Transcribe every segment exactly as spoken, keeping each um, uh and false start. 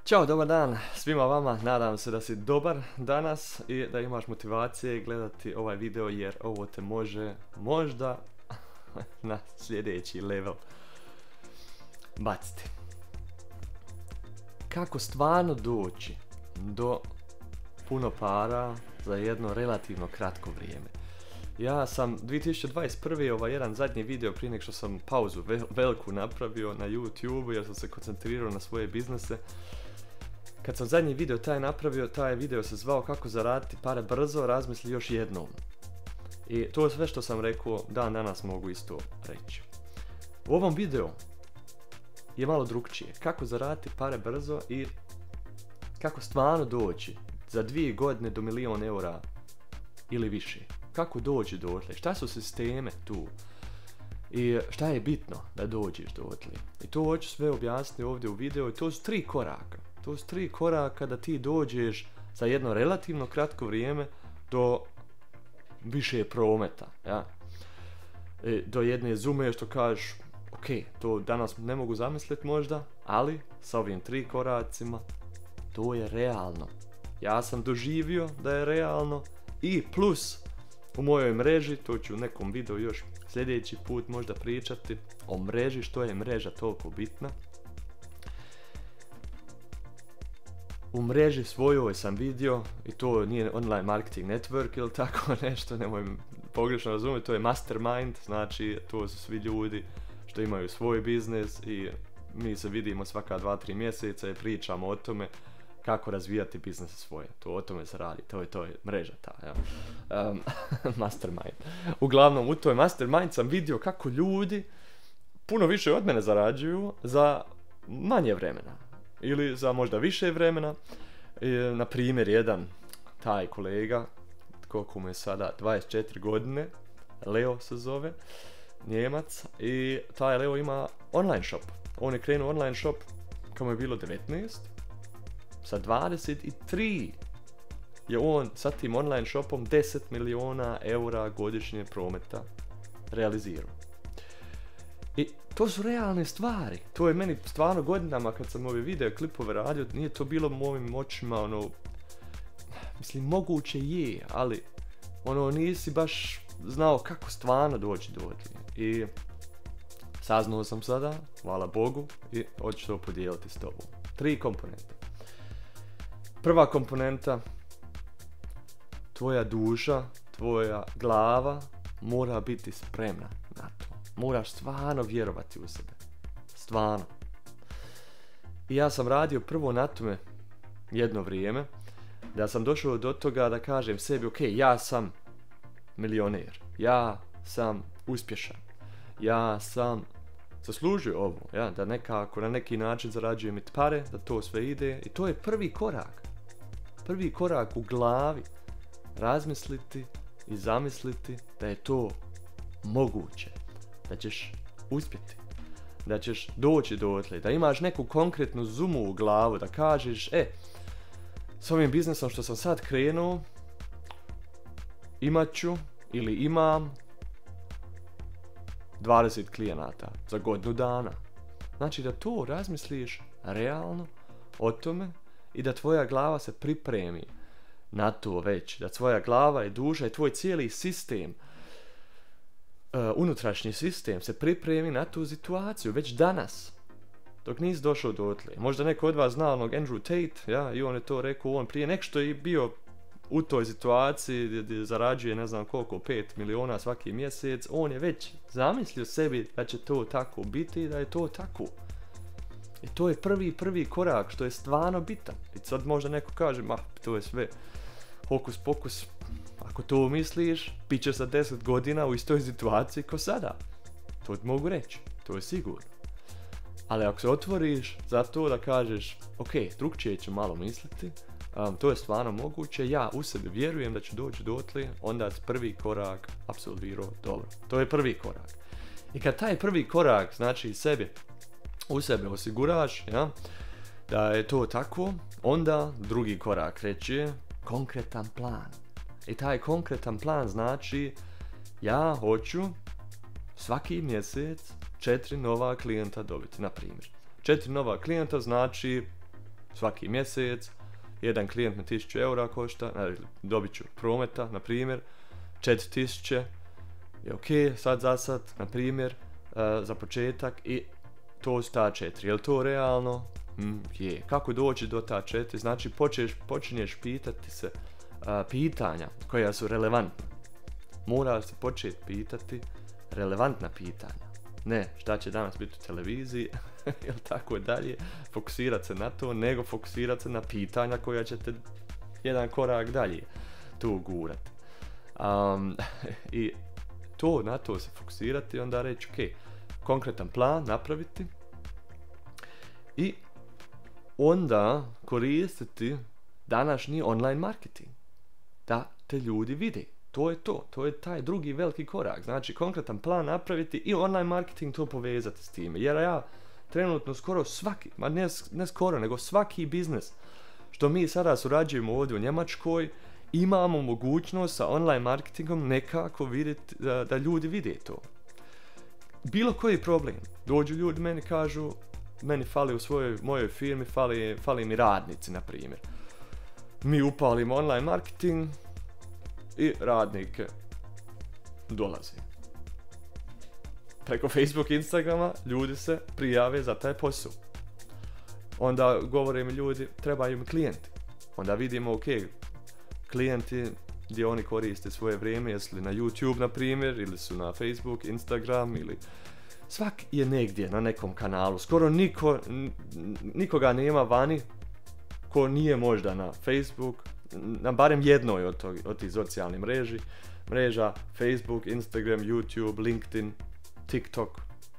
Ćao, dobar dan svima vama, nadam se da si dobar danas i da imaš motivacije gledati ovaj video jer ovo te može možda na sljedeći level baciti. Kako stvarno doći do puno para za jedno relativno kratko vrijeme? Ja sam dvije tisuće dvadeset prve ovaj jedan zadnji video prije nego što sam pauzu veliku napravio na YouTube jer sam se koncentrirao na svoje biznese. Kad sam zadnji video taj napravio, taj video se zvao kako zaraditi pare brzo, razmisli još jednom. I to je sve što sam rekao, dan danas mogu isto reći. U ovom videu je malo drukčije. Kako zaraditi pare brzo i kako stvarno doći za dvije godine do milion eura ili više. Kako doći do otle? Šta su sisteme tu? I šta je bitno da dođeš do otle? I to hoću sve objasniti ovdje u videu. I to su tri koraka. To su tri koraka da ti dođeš za jedno relativno kratko vrijeme do više prometa. Ja? I do jedne zume što kažeš, ok, to danas ne mogu zamisliti možda, ali sa ovim tri koracima to je realno. Ja sam doživio da je realno i plus u mojoj mreži, to ću u nekom videu još sljedeći put možda pričati o mreži, što je mreža toliko bitna. U mreži svojoj sam vidio, i to nije online marketing network ili tako nešto, nemoj pogrešno razumjeti, to je mastermind, znači to su svi ljudi što imaju svoj biznis i mi se vidimo svaka dva tri mjeseca i pričamo o tome kako razvijati biznis svoje. To o tome se radi, to je, to je mreža ta, ja. um, mastermind. Uglavnom u toj mastermind sam vidio kako ljudi puno više od mene zarađuju za manje vremena. Ili za možda više vremena. E, na primjer, jedan taj kolega, koliko mu je sada, dvadeset četiri godine, Leo se zove, Njemac, i taj Leo ima online shop. On je krenuo online shop kad mu je bilo devetnaest, sa dvadeset tri je on sa tim online shopom deset miliona eura godišnje prometa realizirao. I to su realne stvari. To je meni stvarno godinama kad sam ove video klipove radio, nije to bilo mojim očima, ono, mislim, moguće je, ali ono, nisi baš znao kako stvarno doći do otlije. I saznao sam sada, hvala Bogu, i hoću to podijeliti s tobom. Tri komponente. Prva komponenta, tvoja duša, tvoja glava mora biti spremna na to. Moraš stvarno vjerovati u sebe. Stvarno. I ja sam radio prvo na tome jedno vrijeme, da sam došao do toga da kažem sebi, ok, ja sam milioner, ja sam uspješan, ja sam zaslužio ovo, ja, da nekako na neki način zarađujem i pare, da to sve ide. I to je prvi korak. Prvi korak u glavi. Razmisliti i zamisliti da je to moguće. Da ćeš uspjeti, da ćeš doći do otle, da imaš neku konkretnu zumu u glavu, da kažeš, e, s ovim biznesom što sam sad krenuo, imat ću ili imam dvadeset klijenata za godinu dana. Znači da to razmisliš realno o tome i da tvoja glava se pripremi na to već, da tvoja glava i duša i tvoj cijeli sistem, Uh, unutrašnji sistem se pripremi na tu situaciju već danas, dok nisi došao do otle. Možda neko od vas zna onog Andrew Tate, ja, i on je to rekao, on prije nek što je bio u toj situaciji gdje, gdje zarađuje ne znam koliko, pet miliona svaki mjesec, on je već zamislio sebi da će to tako biti i da je to tako. I to je prvi, prvi korak što je stvarno bitan. I sad možda neko kaže, ma, to je sve hokus pokus. Ako to misliš, bit ćeš za deset godina u istoj situaciji ko sada. To ti mogu reći, to je sigurno. Ali ako se otvoriš za to da kažeš, ok, drugčije ću malo misliti, um, to je stvarno moguće, ja u sebi vjerujem da ću doći dotle, onda si prvi korak apsolvirao dobro. To je prvi korak. I kad taj prvi korak, znači sebi, u sebe osiguraš, ja, da je to tako, onda drugi korak reći konkretan plan. I taj konkretan plan znači, ja hoću svaki mjesec četiri nova klijenta dobiti, na primjer. Četiri nova klijenta znači svaki mjesec, jedan klijent na tisuću eura košta, dobit ću prometa, na primjer, četiri tisuće je ok, sad za sad, na primjer, uh, za početak i to su ta četiri. Je li to realno? Mm, je. Kako doći do ta četiri? Znači počeš, počinješ pitati se uh, pitanja koja su relevantna. Moraš se početi pitati relevantna pitanja. Ne šta će danas biti u televiziji ili tako dalje, fokusirati se na to, nego fokusirati se na pitanja koja ćete jedan korak dalje tu gurati. Um, I to, na to se fokusirati, onda reći ok, konkretan plan napraviti i onda koristiti današnji online marketing da te ljudi vide. To je to, to je taj drugi veliki korak. Znači konkretan plan napraviti i online marketing to povezati s time. Jer ja trenutno skoro svaki, ma ne, ne skoro, nego svaki biznis što mi sada surađujemo ovdje u Njemačkoj, imamo mogućnost sa online marketingom nekako vidjeti, da, da ljudi vide to. Bilo koji problem. Dođu ljudi meni kažu, meni fali u svojoj, mojoj firmi, fali, fali mi radnici, na primjer. Mi upalimo online marketing i radnike dolaze. Preko Facebook, Instagrama ljudi se prijave za taj posao. Onda govore mi ljudi, trebaju mi klijenti. Onda vidimo, ok, klijenti gdje oni koriste svoje vrijeme, jesu li na YouTube, na primjer, ili su na Facebook, Instagram, ili svak je negdje na nekom kanalu. Skoro niko, n- nikoga nema vani ko nije možda na Facebook, na barem jednoj od, tog, od tih socijalnih mreži, mreža, Facebook, Instagram, YouTube, LinkedIn, TikTok.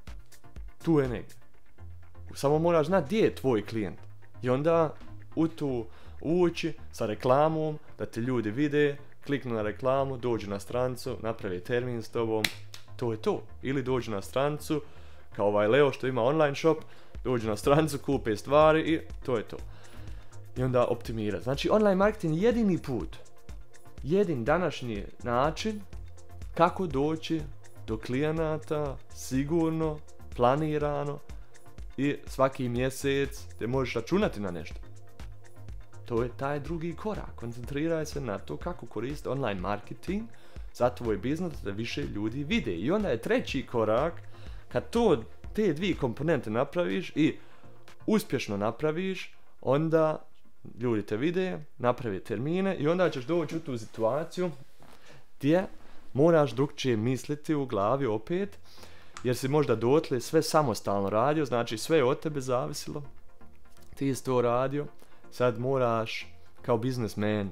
Tu je negdje. Samo moraš znati gdje je tvoj klijent. I onda u tu ući sa reklamom, da te ljudi vide, kliknu na reklamu, dođu na strancu, napravi termin s tobom, to je to. Ili dođu na strancu, kao ovaj Leo što ima online shop, dođu na strancu, kupe stvari i to je to. I onda optimira. Znači online marketing je jedini put, jedin današnji način kako doći do klijenata sigurno, planirano i svaki mjesec te možeš računati na nešto. To je taj drugi korak. Koncentriraj se na to kako koristiti online marketing za tvoj biznis da više ljudi vide. I onda je treći korak, kad to, te dvije komponente napraviš i uspješno napraviš, onda ljudi te vide, napravi termine i onda ćeš doći u tu situaciju gdje moraš drugčije misliti u glavi opet, jer si možda dotle sve samostalno radio, znači sve je od tebe zavisilo, ti si to radio, sad moraš kao biznismen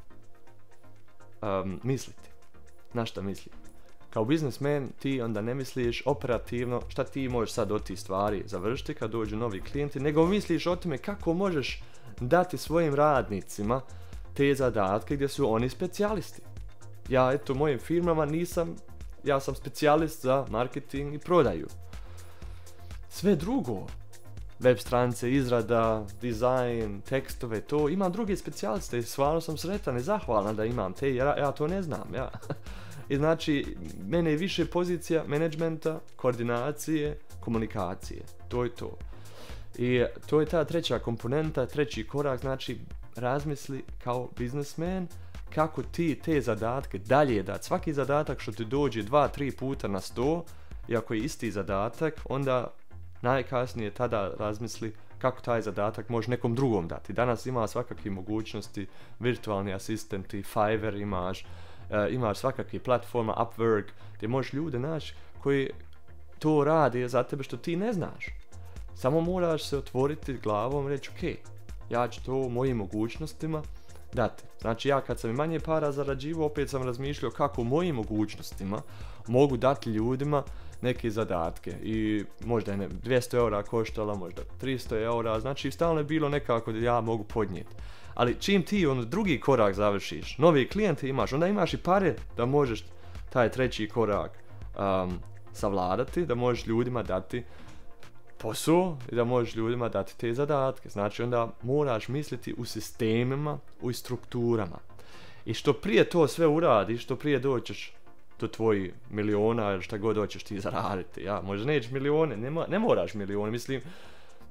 um, misliti. Na šta misli? Kao biznismen ti onda ne misliš operativno šta ti možeš sad od tih stvari završiti kad dođu novi klijenti, nego misliš o tome kako možeš dati svojim radnicima te zadatke gdje su oni specijalisti. Ja eto u mojim firmama nisam, ja sam specijalist za marketing i prodaju. Sve drugo, web stranice, izrada, dizajn, tekstove, to imam druge specijaliste i stvarno sam sretan i zahvalan da imam te, jer ja to ne znam, ja. I znači, mene je više pozicija menadžmenta, koordinacije, komunikacije. To je to. I to je ta treća komponenta, treći korak, znači razmisli kao biznismen kako ti te zadatke dalje dati. Svaki zadatak što ti dođe dva, tri puta na sto, i ako je isti zadatak, onda najkasnije tada razmisli kako taj zadatak može nekom drugom dati. Danas ima svakakve mogućnosti, virtualni asistenti, Fiverr imaš, uh, imaš svakakve platforma, Upwork, gdje možeš ljude naći koji to rade za tebe što ti ne znaš. Samo moraš se otvoriti glavom i reći ok, ja ću to u mojim mogućnostima dati. Znači ja kad sam i manje para zarađivao, opet sam razmišljao kako u mojim mogućnostima mogu dati ljudima neke zadatke i možda je ne, dvjesto eura koštala, možda tristo eura, znači stalno je bilo nekako da ja mogu podnijeti. Ali čim ti on drugi korak završiš, novi klijente imaš, onda imaš i pare da možeš taj treći korak um, savladati, da možeš ljudima dati posao i da možeš ljudima dati te zadatke. Znači onda moraš misliti u sistemima, u strukturama. I što prije to sve uradiš, što prije doćeš do tvojih miliona ili šta god hoćeš ti zaraditi. Ja, možda nećeš milione, ne, ne moraš milione, mislim,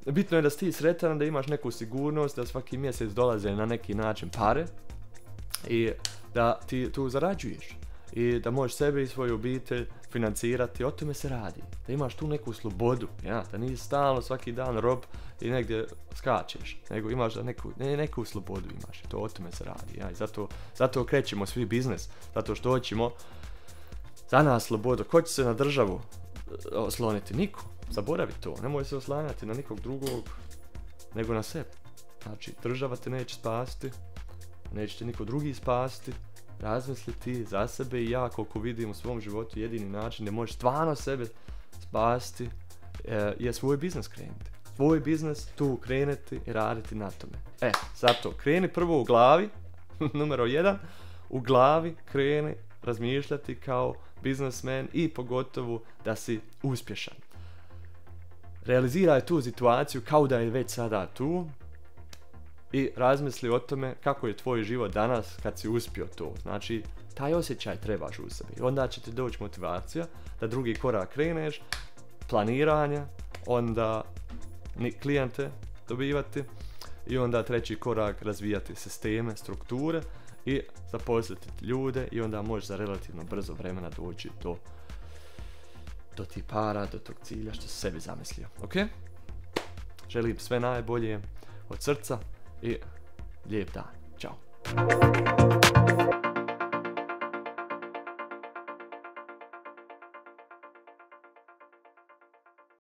bitno je da si ti sretan, da imaš neku sigurnost, da svaki mjesec dolaze na neki način pare i da ti tu zarađuješ i da možeš sebe i svoju obitelj financirati, o tome se radi. Da imaš tu neku slobodu, ja? Da nisi stalno svaki dan rob i negdje skačeš, nego imaš da neku, ne, neku slobodu imaš i to o tome se radi. Ja? I zato, zato krećemo svi biznis, zato što hoćemo za nas slobodu. Ko će se na državu osloniti? Niko. Zaboravi to, nemoj se oslanjati na nikog drugog nego na sebe. Znači, država te neće spasiti, neće te niko drugi spasiti. Razmisli ti za sebe i ja, koliko vidim u svom životu, jedini način da možeš stvarno sebe spasiti je, je svoj biznis krenuti. Svoj biznis tu krenuti i raditi na tome. E, zato, kreni prvo u glavi, numero jedan, u glavi kreni razmišljati kao biznismen i pogotovo da si uspješan. Realiziraj tu situaciju kao da je već sada tu i razmisli o tome kako je tvoj život danas kad si uspio to. Znači, taj osjećaj trebaš u sebi. Onda će ti doći motivacija da drugi korak kreneš, planiranja, onda klijente dobivati i onda treći korak razvijati sisteme, strukture i zaposliti ljude i onda možeš za relativno brzo vremena doći do do ti para, do tog cilja što si sebi zamislio. Ok? Želim sve najbolje od srca i lijep dan. Ćao.